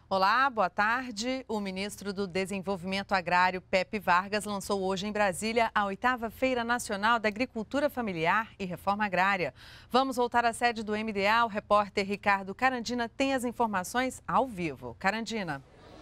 Olá, boa tarde. O ministro do Desenvolvimento Agrário, Pepe Vargas, lançou hoje em Brasília a 8ª Feira Nacional da Agricultura Familiar e Reforma Agrária. Vamos voltar à sede do MDA. O repórter Ricardo Carandina tem as informações ao vivo. Carandina.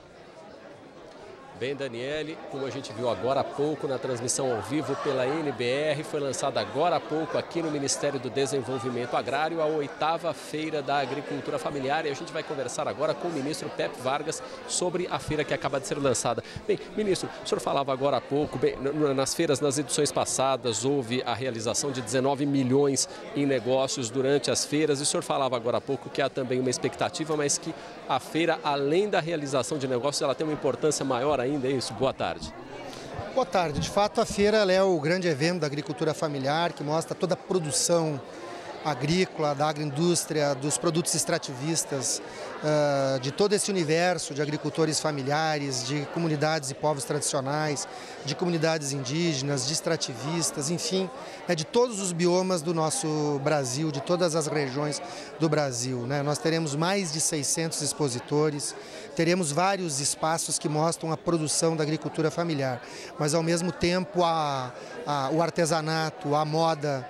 Bem, Daniele, como a gente viu agora há pouco na transmissão ao vivo pela NBR, foi lançada agora há pouco aqui no Ministério do Desenvolvimento Agrário a 8ª Feira da Agricultura Familiar, e a gente vai conversar agora com o ministro Pepe Vargas sobre a feira que acaba de ser lançada. Bem, ministro, o senhor falava agora há pouco, bem, nas feiras, nas edições passadas, houve a realização de 19 milhões em negócios durante as feiras, e o senhor falava agora há pouco que há também uma expectativa, mas que a feira, além da realização de negócios, ela tem uma importância maior ainda, é isso? Boa tarde. Boa tarde. De fato, a feira é o grande evento da agricultura familiar, que mostra toda a produção agrícola, da agroindústria, dos produtos extrativistas, de todo esse universo de agricultores familiares, de comunidades e povos tradicionais, de comunidades indígenas, de extrativistas, enfim, de todos os biomas do nosso Brasil, de todas as regiões do Brasil. Nós teremos mais de 600 expositores, teremos vários espaços que mostram a produção da agricultura familiar, mas ao mesmo tempo o artesanato, a moda,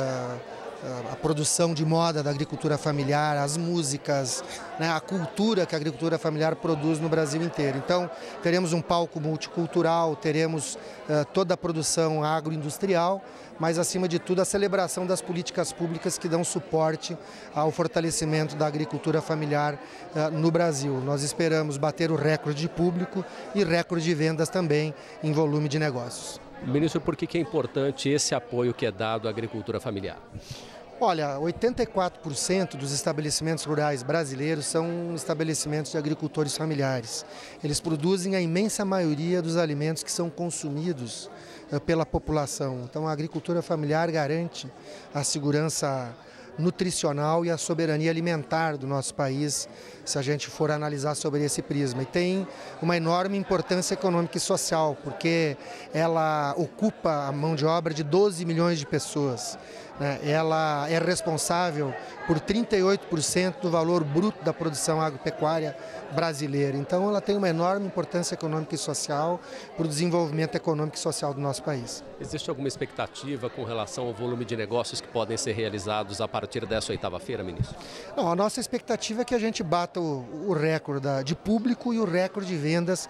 a produção de moda da agricultura familiar, as músicas, a cultura que a agricultura familiar produz no Brasil inteiro. Então, teremos um palco multicultural, teremos toda a produção agroindustrial, mas, acima de tudo, a celebração das políticas públicas que dão suporte ao fortalecimento da agricultura familiar no Brasil. Nós esperamos bater o recorde de público e recorde de vendas também em volume de negócios. Ministro, por que é importante esse apoio que é dado à agricultura familiar? Olha, 84% dos estabelecimentos rurais brasileiros são estabelecimentos de agricultores familiares. Eles produzem a imensa maioria dos alimentos que são consumidos pela população. Então, a agricultura familiar garante a segurança nutricional e a soberania alimentar do nosso país, se a gente for analisar sobre esse prisma. E tem uma enorme importância econômica e social, porque ela ocupa a mão de obra de 12 milhões de pessoas. Ela é responsável por 38% do valor bruto da produção agropecuária brasileira. Então, ela tem uma enorme importância econômica e social para o desenvolvimento econômico e social do nosso país. Existe alguma expectativa com relação ao volume de negócios que podem ser realizados a partir dessa 8ª feira, ministro? Não, a nossa expectativa é que a gente bata o recorde de público e o recorde de vendas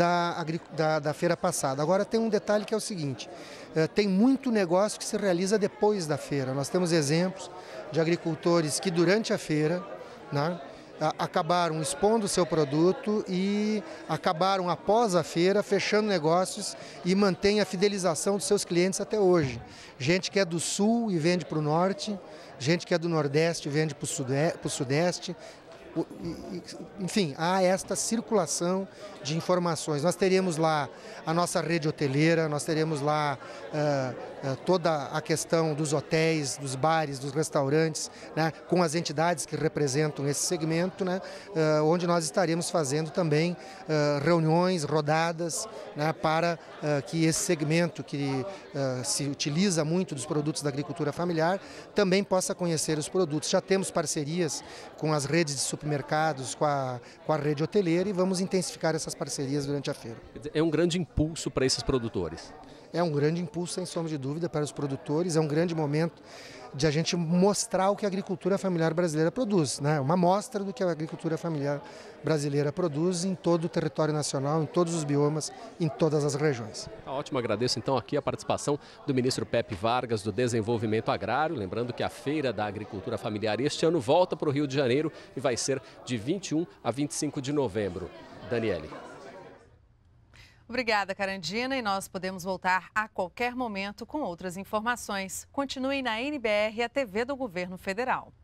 da feira passada. Agora, tem um detalhe que é o seguinte: tem muito negócio que se realiza depois da feira. Nós temos exemplos de agricultores que durante a feira acabaram expondo o seu produto e acabaram após a feira fechando negócios e mantém a fidelização dos seus clientes até hoje. Gente que é do sul e vende para o norte, gente que é do nordeste e vende para o sudeste. Enfim, há esta circulação de informações. Nós teremos lá a nossa rede hoteleira, nós teremos lá toda a questão dos hotéis, dos bares, dos restaurantes, com as entidades que representam esse segmento, onde nós estaremos fazendo também reuniões, rodadas, para que esse segmento que se utiliza muito dos produtos da agricultura familiar também possa conhecer os produtos. Já temos parcerias com as redes de supermercados, com a rede hoteleira, e vamos intensificar essas parcerias durante a feira. É um grande impulso para esses produtores. É um grande impulso, sem sombra de dúvida, para os produtores. É um grande momento de a gente mostrar o que a agricultura familiar brasileira produz, uma mostra do que a agricultura familiar brasileira produz em todo o território nacional, em todos os biomas, em todas as regiões. Tá ótimo, agradeço então aqui a participação do ministro Pepe Vargas do Desenvolvimento Agrário. Lembrando que a Feira da Agricultura Familiar este ano volta para o Rio de Janeiro e vai ser de 21 a 25 de novembro. Daniele. Obrigada, Carandina, e nós podemos voltar a qualquer momento com outras informações. Continue na NBR, a TV do Governo Federal.